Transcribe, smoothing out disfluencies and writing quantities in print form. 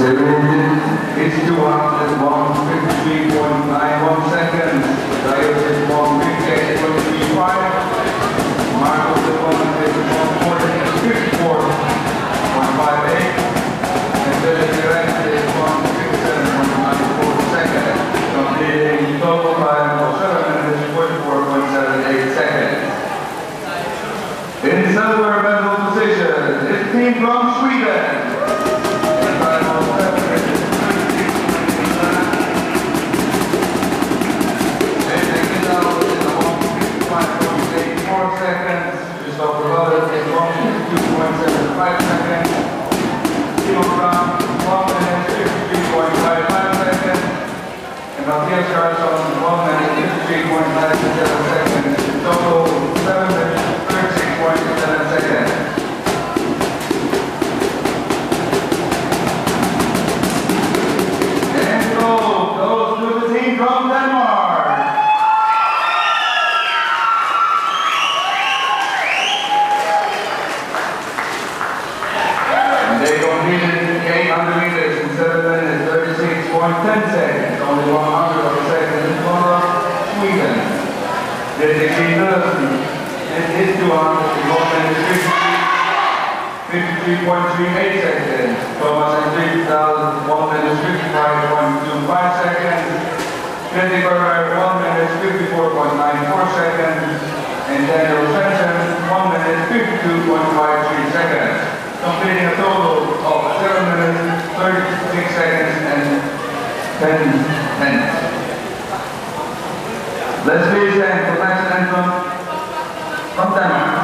It's 201.53.91 seconds. Dios is 158.35. Marcos the opponent is 140.54.58. And Billy Direct is 157.94 seconds. Completing total time of 7 minutes 44.78 seconds. In silver medal position is team from Sweden. Seconds, Christopher Lovett is 152.75 seconds, Simon Brown 1 minute 53.55 seconds, and Matthias Carlson 1 minute 53.97 seconds, in total 7 minutes 36.7 seconds. And gold goes to the team from Denmark. They completed 800 meters in 7 minutes 36.10 seconds, only 100 of a second in front of Sweden. Didrik Nielsen did his 200 in 1 minute 53.38 seconds. Thomas Hendrik 1 minute 55.25 seconds. Fredrik Berger 1 minute 54.94 seconds. And Daniel Svensson 1 minute 52.53 seconds. Completing a total of 7 minutes, 36 seconds, and 10 minutes. Let's please stand for national anthem from Denmark.